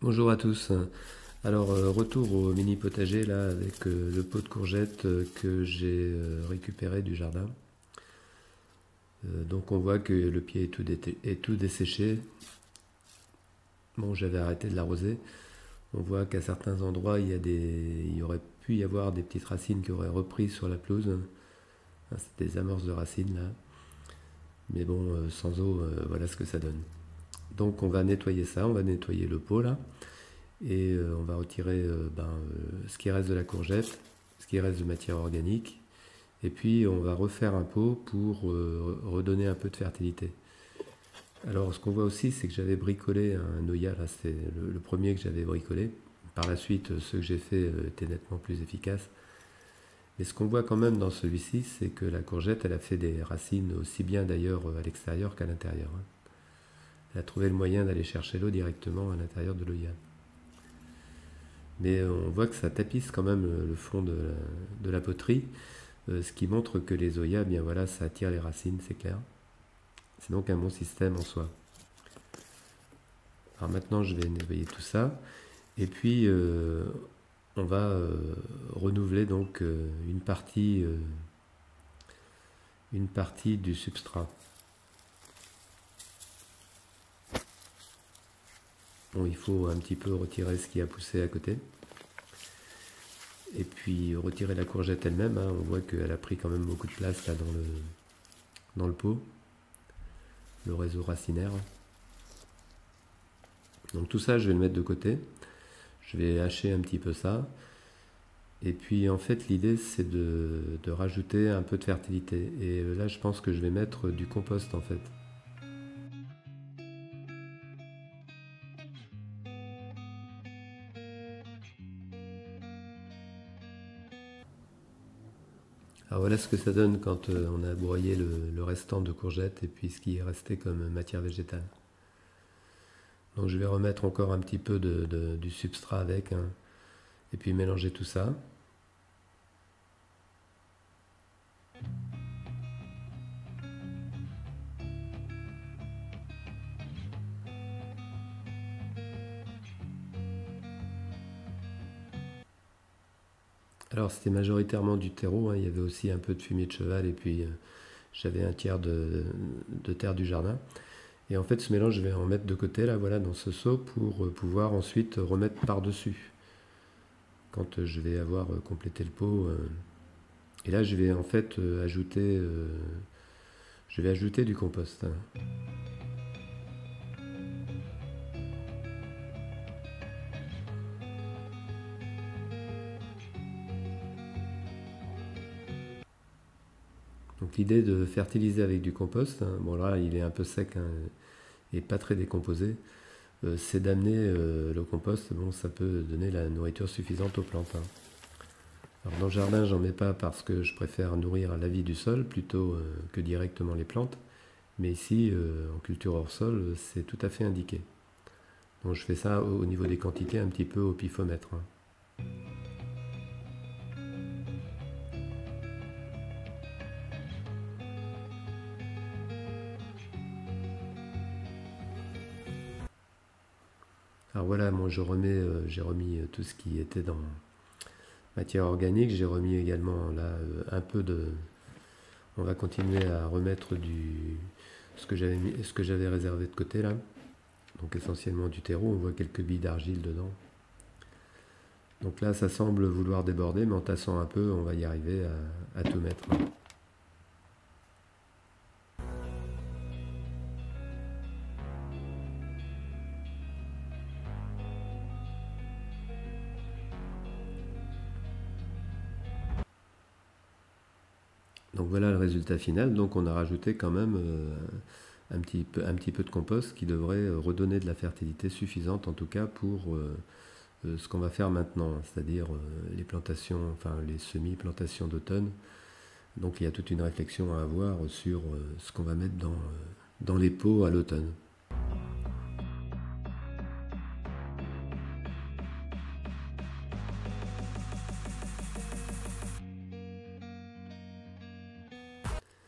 Bonjour à tous. Alors retour au mini potager là avec le pot de courgettes que j'ai récupéré du jardin. Donc on voit que le pied est tout desséché. Bon, j'avais arrêté de l'arroser. On voit qu'à certains endroits il y aurait pu y avoir des petites racines qui auraient repris sur la pelouse. C'est des amorces de racines là. Mais bon, sans eau, voilà ce que ça donne. Donc on va nettoyer ça, on va nettoyer le pot là. Et on va retirer ce qui reste de la courgette, ce qui reste de matière organique, et puis on va refaire un pot pour redonner un peu de fertilité. Alors ce qu'on voit aussi, c'est que j'avais bricolé un noya, là c'est le premier que j'avais bricolé. Par la suite, ceux que j'ai fait étaient nettement plus efficaces. Mais ce qu'on voit quand même dans celui-ci, c'est que la courgette, elle a fait des racines aussi bien d'ailleurs à l'extérieur qu'à l'intérieur. Elle a trouvé le moyen d'aller chercher l'eau directement à l'intérieur de l'œillat. Mais on voit que ça tapisse quand même le fond de la poterie, ce qui montre que les oyas, bien voilà, ça attire les racines, c'est clair. C'est donc un bon système en soi. Alors maintenant, je vais nettoyer tout ça, et puis on va renouveler donc une partie du substrat. Bon, il faut un petit peu retirer ce qui a poussé à côté. Et puis retirer la courgette elle-même, hein, on voit qu'elle a pris quand même beaucoup de place là dans le pot, le réseau racinaire. Donc tout ça, je vais le mettre de côté. Je vais hacher un petit peu ça. Et puis en fait, l'idée, c'est de rajouter un peu de fertilité. Et là, je pense que je vais mettre du compost en fait. Alors voilà ce que ça donne quand on a broyé le restant de courgettes et puis ce qui est resté comme matière végétale. Donc je vais remettre encore un petit peu du substrat avec, hein, et puis mélanger tout ça. Alors c'était majoritairement du terreau, hein, il y avait aussi un peu de fumier de cheval et puis j'avais un tiers de terre du jardin. Et en fait ce mélange je vais en mettre de côté là, voilà, dans ce seau pour pouvoir ensuite remettre par-dessus. Quand je vais avoir complété le pot. Et là je vais en fait ajouter du compost, hein. Donc l'idée de fertiliser avec du compost, hein, bon là il est un peu sec, hein, et pas très décomposé, c'est d'amener le compost, bon ça peut donner la nourriture suffisante aux plantes, hein. Alors dans le jardin j'en mets pas parce que je préfère nourrir la vie du sol plutôt que directement les plantes, mais ici en culture hors sol c'est tout à fait indiqué. Donc je fais ça au niveau des quantités un petit peu au pifomètre, hein. Alors voilà, moi j'ai remis tout ce qui était dans matière organique, j'ai remis également là un peu de. On va continuer à remettre ce que j'avais réservé de côté là. Donc essentiellement du terreau, on voit quelques billes d'argile dedans. Donc là ça semble vouloir déborder, mais en tassant un peu, on va y arriver à tout mettre. Donc voilà le résultat final. Donc on a rajouté quand même un petit peu de compost qui devrait redonner de la fertilité suffisante en tout cas pour ce qu'on va faire maintenant, c'est-à-dire les plantations, enfin les semi-plantations d'automne. Donc il y a toute une réflexion à avoir sur ce qu'on va mettre dans les pots à l'automne.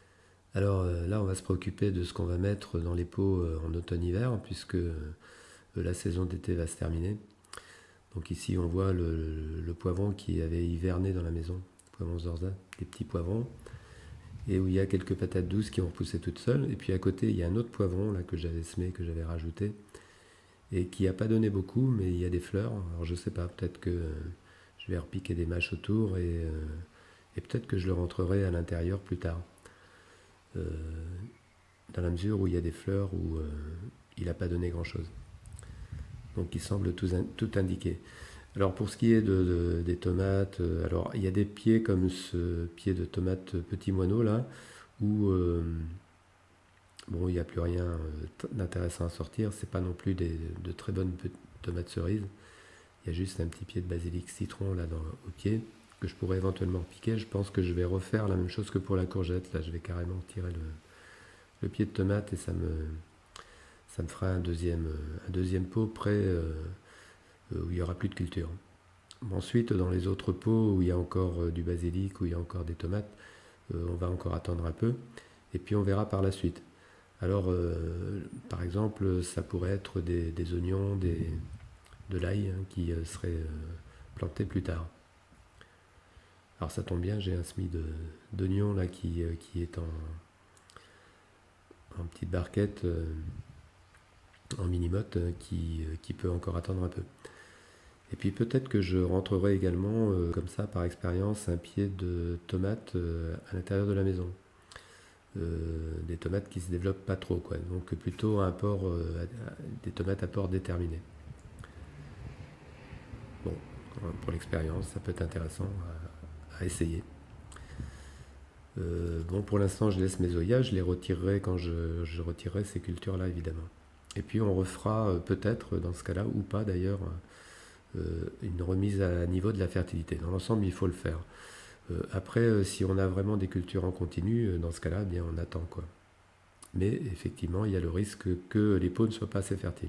Alors là, on va se préoccuper de ce qu'on va mettre dans les pots en automne-hiver, puisque la saison d'été va se terminer. Donc ici on voit le poivron qui avait hiverné dans la maison, poivron Zorza, des petits poivrons, et où il y a quelques patates douces qui ont repoussé toutes seules. Et puis à côté il y a un autre poivron là que j'avais semé, que j'avais rajouté, et qui n'a pas donné beaucoup, mais il y a des fleurs. Alors je sais pas, peut-être que je vais repiquer des mâches autour, et peut-être que je le rentrerai à l'intérieur plus tard. Dans la mesure où il y a des fleurs, où il n'a pas donné grand-chose. Donc il semble tout indiquer. Alors pour ce qui est des tomates, alors il y a des pieds comme ce pied de tomate petit moineau là, où bon, il n'y a plus rien d'intéressant à sortir. C'est pas non plus de très bonnes tomates cerises. Il y a juste un petit pied de basilic citron là au pied que je pourrais éventuellement piquer. Je pense que je vais refaire la même chose que pour la courgette. Là, je vais carrément tirer le pied de tomate et ça me fera un deuxième pot prêt où il n'y aura plus de culture. Ensuite, dans les autres pots où il y a encore du basilic, où il y a encore des tomates, on va encore attendre un peu et puis on verra par la suite. Alors, par exemple, ça pourrait être des oignons, de l'ail qui seraient plantés plus tard. Alors ça tombe bien, j'ai un semis d'oignons là qui est en petite barquette, en mini-motte, qui peut encore attendre un peu. Et puis peut-être que je rentrerai également, comme ça par expérience, un pied de tomate à l'intérieur de la maison. Des tomates qui se développent pas trop, quoi. Donc plutôt des tomates à port déterminé. Bon, pour l'expérience, ça peut être intéressant à essayer. Bon, pour l'instant, je laisse mes zoyas, je les retirerai quand je retirerai ces cultures-là, évidemment. Et puis on refera peut-être, dans ce cas-là, ou pas d'ailleurs, une remise à niveau de la fertilité. Dans l'ensemble, il faut le faire. Après, si on a vraiment des cultures en continu, dans ce cas-là, eh bien on attend, quoi. Mais effectivement, il y a le risque que les pots ne soient pas assez fertiles.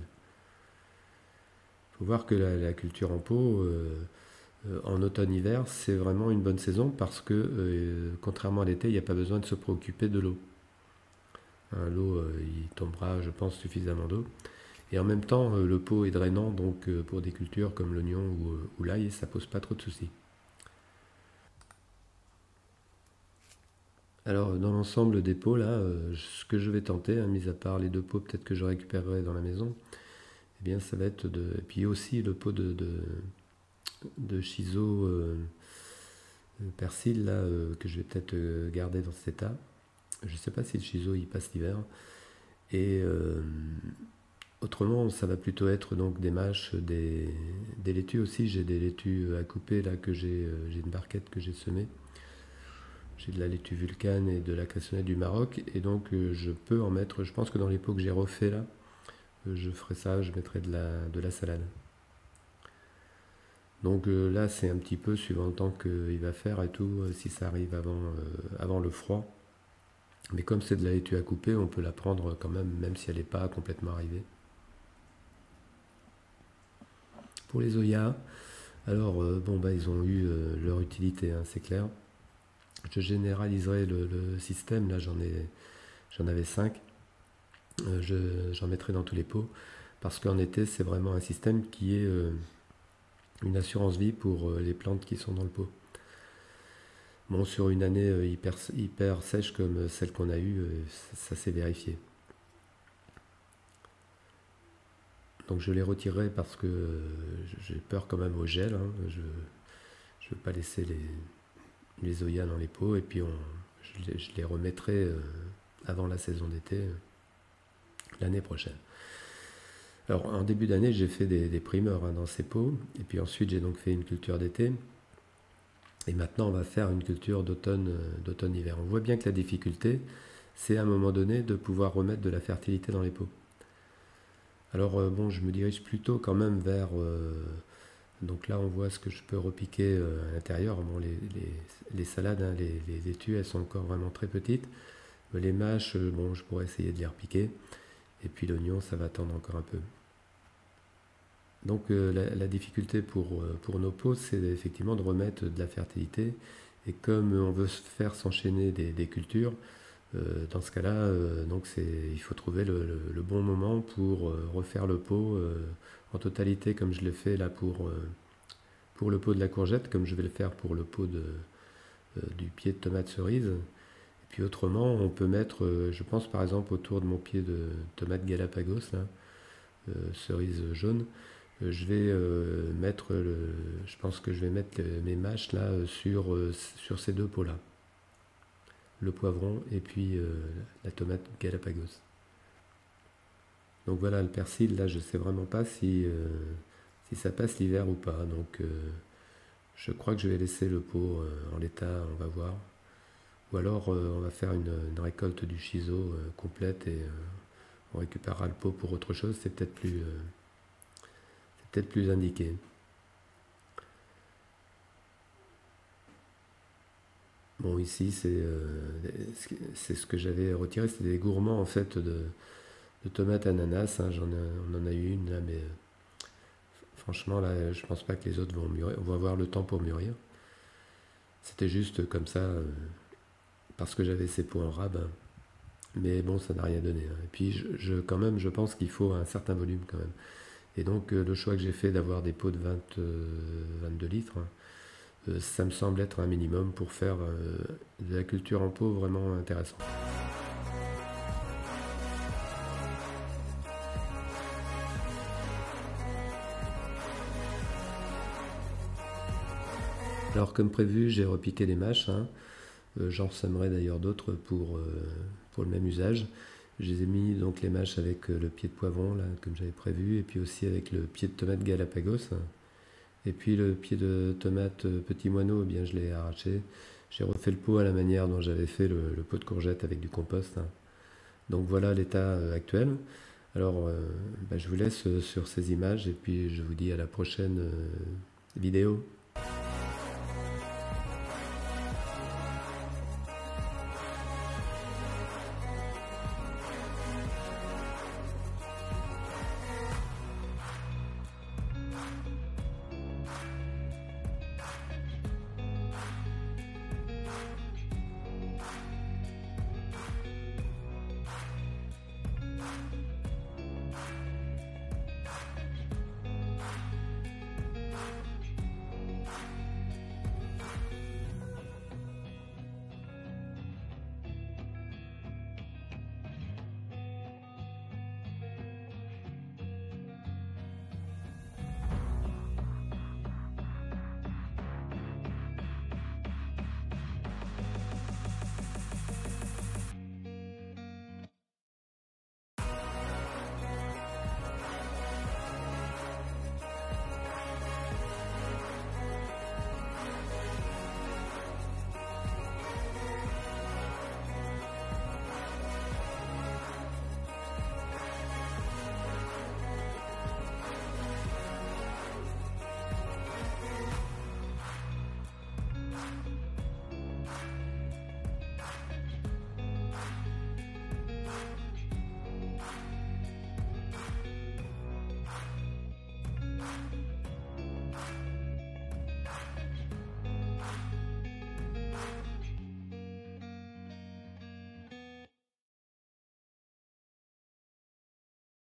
Il faut voir que la culture en pot, en automne-hiver, c'est vraiment une bonne saison parce que, contrairement à l'été, il n'y a pas besoin de se préoccuper de l'eau. L'eau, il tombera, je pense, suffisamment d'eau. Et en même temps, le pot est drainant, donc pour des cultures comme l'oignon ou l'ail, ça pose pas trop de soucis. Alors, dans l'ensemble des pots, là, ce que je vais tenter, mis à part les deux pots peut-être que je récupérerai dans la maison, eh bien, ça va être de... Et puis aussi le pot de shiso persil, là, que je vais peut-être garder dans cet état. Je ne sais pas si le shiso, il passe l'hiver. Et autrement, ça va plutôt être donc des mâches, des laitues aussi. J'ai des laitues à couper, là, que j'ai une barquette que j'ai semée. J'ai de la laitue vulcane et de la cassonette du Maroc, et donc je peux en mettre, je pense que dans les pots que j'ai refait là, je ferai ça, je mettrai de la salade. Donc là c'est un petit peu suivant le temps qu'il va faire et tout, si ça arrive avant le froid. Mais comme c'est de la laitue à couper, on peut la prendre quand même si elle n'est pas complètement arrivée. Pour les oyas, alors bon bah ils ont eu leur utilité, hein, c'est clair. Je généraliserai le système, là j'en avais 5, j'en mettrai dans tous les pots, parce qu'en été c'est vraiment un système qui est une assurance vie pour les plantes qui sont dans le pot. Bon, sur une année hyper sèche comme celle qu'on a eue, ça s'est vérifié. Donc je les retirerai parce que j'ai peur quand même au gel, hein. Je ne veux pas laisser les oyas dans les pots, et puis je les remettrai avant la saison d'été l'année prochaine. Alors en début d'année j'ai fait des primeurs, hein, dans ces pots, et puis ensuite j'ai donc fait une culture d'été, et maintenant on va faire une culture d'automne-hiver. On voit bien que la difficulté, c'est à un moment donné de pouvoir remettre de la fertilité dans les pots. Alors bon, je me dirige plutôt quand même vers... donc là on voit ce que je peux repiquer à l'intérieur. Bon, les salades, hein, les laitues, elles sont encore vraiment très petites. Les mâches, bon, je pourrais essayer de les repiquer. Et puis l'oignon, ça va attendre encore un peu. Donc la difficulté pour nos pots, c'est effectivement de remettre de la fertilité. Et comme on veut faire s'enchaîner des cultures, Dans ce cas-là, donc il faut trouver le bon moment pour refaire le pot en totalité, comme je l'ai fait là pour le pot de la courgette, comme je vais le faire pour le pot du pied de tomate cerise. Et puis autrement, on peut mettre, je pense par exemple autour de mon pied de tomate Galapagos, là, cerise jaune, je vais mettre, je pense que je vais mettre mes mâches là sur ces deux pots-là. Le poivron et puis la tomate Galapagos. Donc voilà, le persil, là je sais vraiment pas si ça passe l'hiver ou pas. Donc je crois que je vais laisser le pot en l'état, on va voir. Ou alors on va faire une récolte du shiso complète et on récupérera le pot pour autre chose, c'est peut-être plus indiqué. Bon, ici c'est ce que j'avais retiré, c'était des gourmands en fait de tomates ananas, hein. On en a eu une là, mais franchement là je pense pas que les autres vont mûrir, on va avoir le temps pour mûrir. C'était juste comme ça parce que j'avais ces pots en rab, hein. Mais bon, ça n'a rien donné, hein. Et puis quand même je pense qu'il faut un certain volume quand même. Et donc le choix que j'ai fait d'avoir des pots de 22 litres, hein, ça me semble être un minimum pour faire de la culture en pot vraiment intéressante. Alors comme prévu, j'ai repiqué les mâches, hein. J'en sèmerai d'ailleurs d'autres pour le même usage. Je les ai mis donc les mâches avec le pied de poivron là, comme j'avais prévu, et puis aussi avec le pied de tomate Galapagos, hein. Et puis le pied de tomate petit moineau, eh bien je l'ai arraché. J'ai refait le pot à la manière dont j'avais fait le pot de courgette avec du compost, hein. Donc voilà l'état actuel. Alors je vous laisse sur ces images et puis je vous dis à la prochaine vidéo.